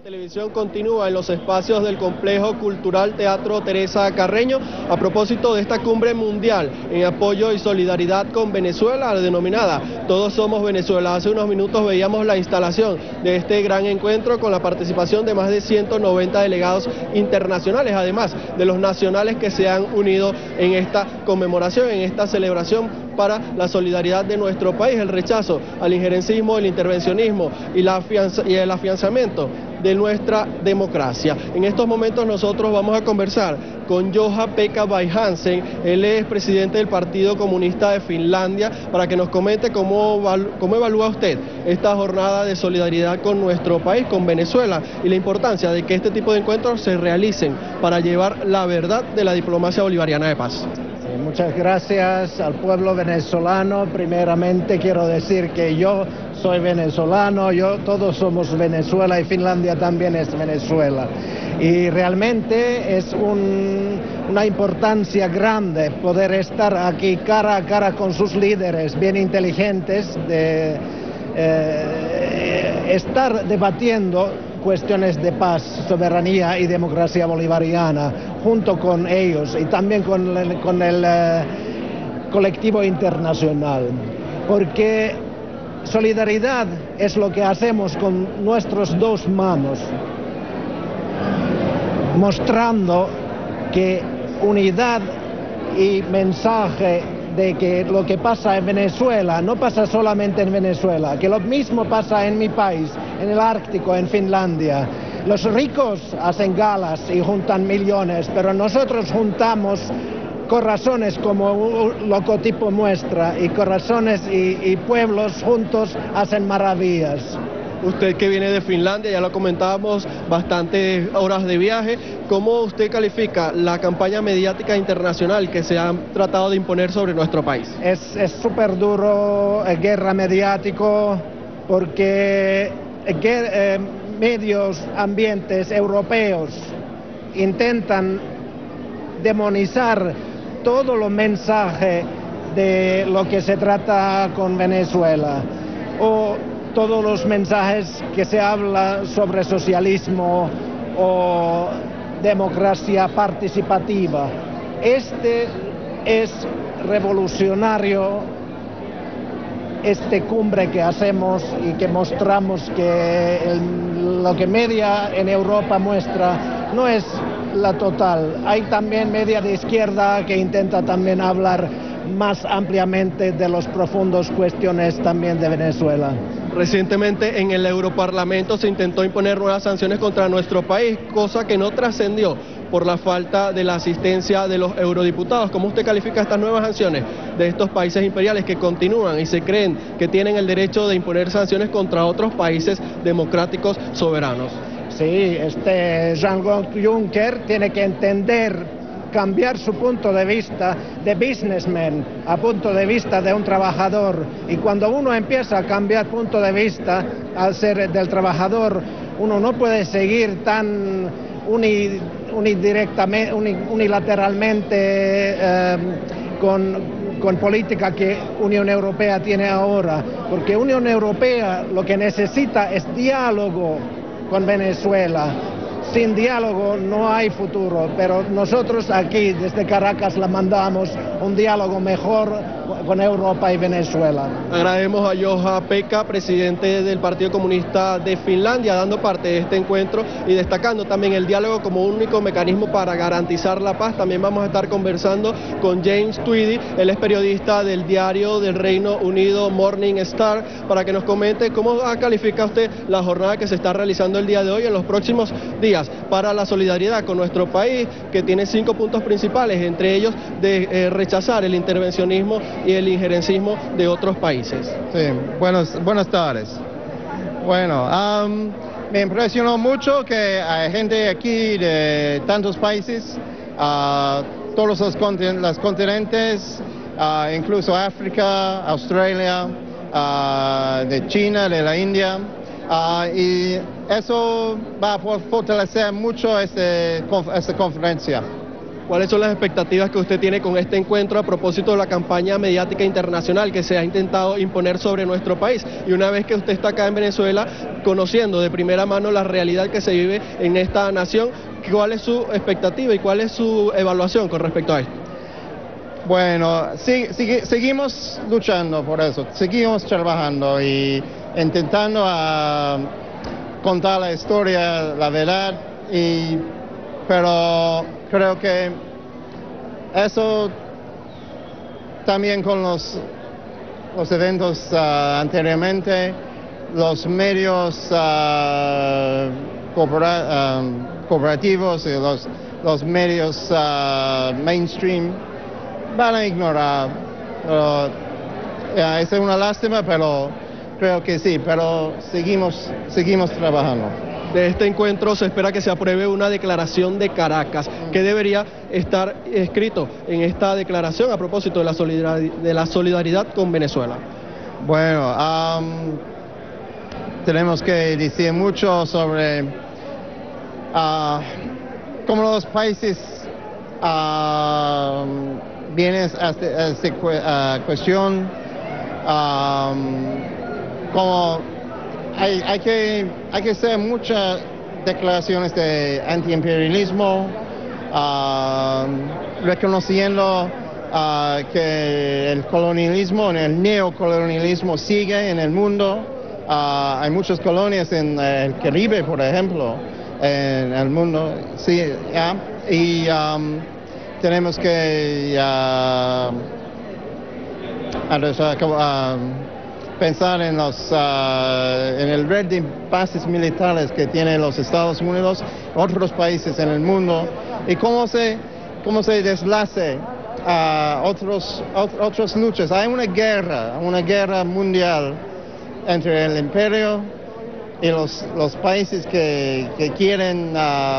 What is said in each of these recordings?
Televisión continúa en los espacios del Complejo Cultural Teatro Teresa Carreño a propósito de esta cumbre mundial en apoyo y solidaridad con Venezuela, denominada Todos Somos Venezuela. Hace unos minutos veíamos la instalación de este gran encuentro con la participación de más de 190 delegados internacionales, además de los nacionales que se han unido en esta conmemoración, en esta celebración para la solidaridad de nuestro país, el rechazo al injerencismo, el intervencionismo y el afianzamiento de nuestra democracia. En estos momentos nosotros vamos a conversar con Juha-Pekka Vähäsen, él es presidente del Partido Comunista de Finlandia, para que nos comente cómo evalúa usted esta jornada de solidaridad con nuestro país, con Venezuela, y la importancia de que este tipo de encuentros se realicen para llevar la verdad de la diplomacia bolivariana de paz. Muchas gracias al pueblo venezolano. Primeramente quiero decir que yo soy venezolano, todos somos Venezuela y Finlandia también es Venezuela. Y realmente es una importancia grande poder estar aquí cara a cara con sus líderes bien inteligentes, de estar debatiendo cuestiones de paz, soberanía y democracia bolivariana junto con ellos y también con el colectivo internacional, porque solidaridad es lo que hacemos con nuestras dos manos, mostrando que unidad y mensaje de que lo que pasa en Venezuela no pasa solamente en Venezuela, que lo mismo pasa en mi país, en el Ártico, en Finlandia. Los ricos hacen galas y juntan millones, pero nosotros juntamos corazones como un logotipo muestra, y corazones y pueblos juntos hacen maravillas. Usted que viene de Finlandia, ya lo comentábamos, bastantes horas de viaje, ¿cómo usted califica la campaña mediática internacional que se ha tratado de imponer sobre nuestro país? Es súper duro, guerra mediático, porque medios ambientes europeos intentan demonizar todo los mensajes de lo que se trata con Venezuela, o todos los mensajes que se habla sobre socialismo o democracia participativa. Este es revolucionario, este cumbre que hacemos y que mostramos que lo que media en Europa muestra no es la total. Hay también media de izquierda que intenta también hablar más ampliamente de las profundas cuestiones también de Venezuela. Recientemente en el Europarlamento se intentó imponer nuevas sanciones contra nuestro país, cosa que no trascendió por la falta de la asistencia de los eurodiputados. ¿Cómo usted califica estas nuevas sanciones de estos países imperiales que continúan y se creen que tienen el derecho de imponer sanciones contra otros países democráticos soberanos? Sí, Jean-Claude Juncker tiene que entender, cambiar su punto de vista de businessman a punto de vista de un trabajador, y cuando uno empieza a cambiar punto de vista al ser del trabajador, uno no puede seguir tan unilateralmente con política que Unión Europea tiene ahora, porque Unión Europea lo que necesita es diálogo con Venezuela. Sin diálogo no hay futuro, pero nosotros aquí desde Caracas la mandamos un diálogo mejor con Europa y Venezuela. Agradecemos a Juha-Pekka, presidente del Partido Comunista de Finlandia, dando parte de este encuentro y destacando también el diálogo como único mecanismo para garantizar la paz. También vamos a estar conversando con James Tweedy, él es periodista del diario del Reino Unido Morning Star, para que nos comente cómo califica usted la jornada que se está realizando el día de hoy en los próximos días para la solidaridad con nuestro país, que tiene 5 puntos principales, entre ellos de rechazar el intervencionismo y el injerencismo de otros países. Sí, buenas tardes. Bueno, me impresionó mucho que hay gente aquí de tantos países, todos los continentes, incluso África, Australia, de China, de la India. Y eso va a fortalecer mucho esta conferencia. ¿Cuáles son las expectativas que usted tiene con este encuentro a propósito de la campaña mediática internacional que se ha intentado imponer sobre nuestro país? Y una vez que usted está acá en Venezuela, conociendo de primera mano la realidad que se vive en esta nación, ¿cuál es su expectativa y cuál es su evaluación con respecto a esto? Bueno, seguimos luchando por eso, seguimos trabajando y intentando contar la historia, la verdad, pero creo que eso también con los eventos anteriormente, los medios corporativos y los medios mainstream van a ignorar. Es una lástima, pero creo que sí, pero seguimos trabajando. De este encuentro se espera que se apruebe una declaración de Caracas. ¿Qué debería estar escrito en esta declaración a propósito de la solidaridad con Venezuela? Bueno, tenemos que decir mucho sobre cómo los países vienen a esta cuestión, como hay que hacer muchas declaraciones de antiimperialismo, reconociendo que el colonialismo, el neocolonialismo sigue en el mundo. Hay muchas colonias en el Caribe, por ejemplo, en el mundo, sí, y tenemos que pensar en el red de bases militares que tienen los Estados Unidos, otros países en el mundo, y cómo se deslace otras luchas. Hay una guerra mundial entre el imperio y los países que quieren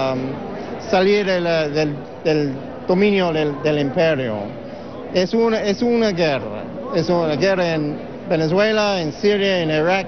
salir del dominio del imperio. Es una guerra en Venezuela, en Siria, en Irak,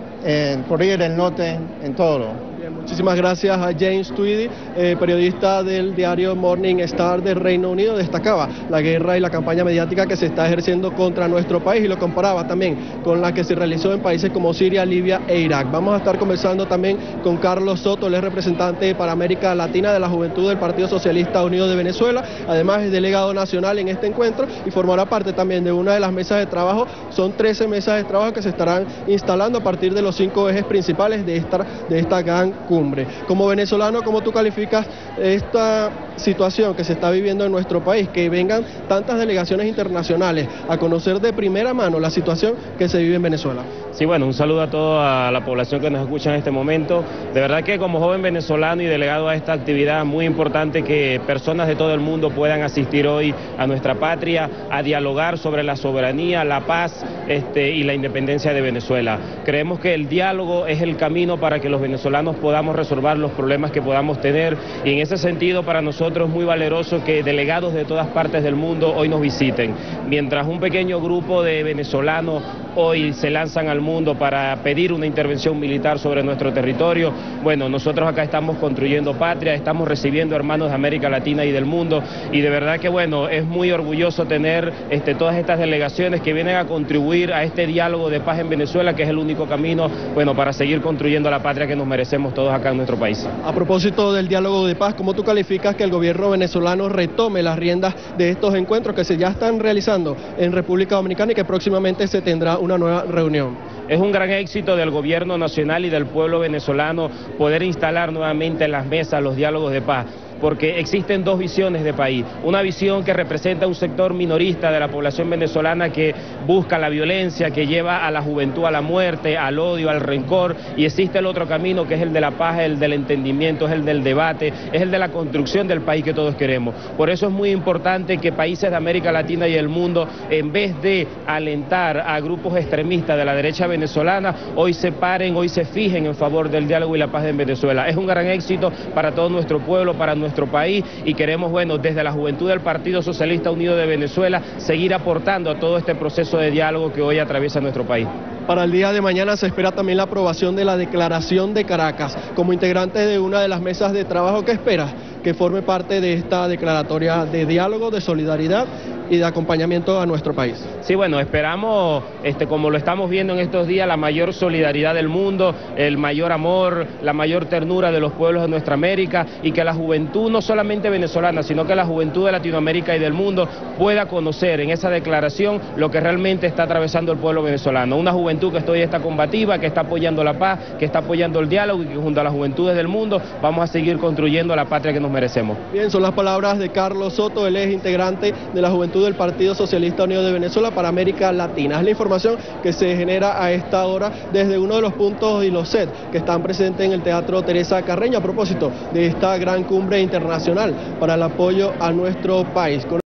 en Corea del Norte, en todo. Bien, muchísimas gracias a James Tweedy, periodista del diario Morning Star del Reino Unido. Destacaba la guerra y la campaña mediática que se está ejerciendo contra nuestro país y lo comparaba también con la que se realizó en países como Siria, Libia e Irak. Vamos a estar conversando también con Carlos Soto, él es representante para América Latina de la Juventud del Partido Socialista Unido de Venezuela, además es delegado nacional en este encuentro y formará parte también de una de las mesas de trabajo. Son 13 mesas de trabajo que se estarán instalando a partir de los 5 ejes principales de esta gran cumbre. Como venezolano, ¿cómo tú calificas esta situación que se está viviendo en nuestro país? Que vengan tantas delegaciones internacionales a conocer de primera mano la situación que se vive en Venezuela. Sí, bueno, un saludo a toda la población que nos escucha en este momento. De verdad que como joven venezolano y delegado a esta actividad, muy importante que personas de todo el mundo puedan asistir hoy a nuestra patria a dialogar sobre la soberanía, la paz y la independencia de Venezuela. Creemos que el diálogo es el camino para que los venezolanos podamos resolver los problemas que podamos tener, y en ese sentido para nosotros es muy valeroso que delegados de todas partes del mundo hoy nos visiten. Mientras un pequeño grupo de venezolanos hoy se lanzan al mundo para pedir una intervención militar sobre nuestro territorio, bueno, nosotros acá estamos construyendo patria, estamos recibiendo hermanos de América Latina y del mundo, y de verdad que bueno, es muy orgulloso tener todas estas delegaciones que vienen a contribuir a este diálogo de paz en Venezuela, que es el único camino, bueno, para seguir construyendo la patria que nos merecemos todos acá en nuestro país. A propósito del diálogo de paz, ¿cómo tú calificas que el gobierno venezolano retome las riendas de estos encuentros que se ya están realizando en República Dominicana y que próximamente se tendrá una nueva reunión? Es un gran éxito del gobierno nacional y del pueblo venezolano poder instalar nuevamente en las mesas los diálogos de paz, porque existen dos visiones de país. Una visión que representa un sector minorista de la población venezolana que busca la violencia, que lleva a la juventud a la muerte, al odio, al rencor, y existe el otro camino que es el de la paz, el del entendimiento, es el del debate, es el de la construcción del país que todos queremos. Por eso es muy importante que países de América Latina y el mundo, en vez de alentar a grupos extremistas de la derecha venezolana, hoy se paren, hoy se fijen en favor del diálogo y la paz en Venezuela. Es un gran éxito para todo nuestro pueblo, para nuestro país, y queremos, bueno, desde la juventud del Partido Socialista Unido de Venezuela, seguir aportando a todo este proceso de diálogo que hoy atraviesa nuestro país. Para el día de mañana se espera también la aprobación de la Declaración de Caracas. Como integrante de una de las mesas de trabajo, ¿qué esperas que forme parte de esta declaratoria de diálogo, de solidaridad y de acompañamiento a nuestro país. Sí, bueno, esperamos, como lo estamos viendo en estos días, la mayor solidaridad del mundo, el mayor amor, la mayor ternura de los pueblos de nuestra América, y que la juventud, no solamente venezolana, sino que la juventud de Latinoamérica y del mundo pueda conocer en esa declaración lo que realmente está atravesando el pueblo venezolano. Una juventud que está combativa, que está apoyando la paz, que está apoyando el diálogo, y que junto a las juventudes del mundo vamos a seguir construyendo la patria que nos merecemos. Bien, son las palabras de Carlos Soto, él es integrante de la juventud del Partido Socialista Unido de Venezuela para América Latina. Es la información que se genera a esta hora desde uno de los puntos y los sets que están presentes en el Teatro Teresa Carreño a propósito de esta gran cumbre internacional para el apoyo a nuestro país.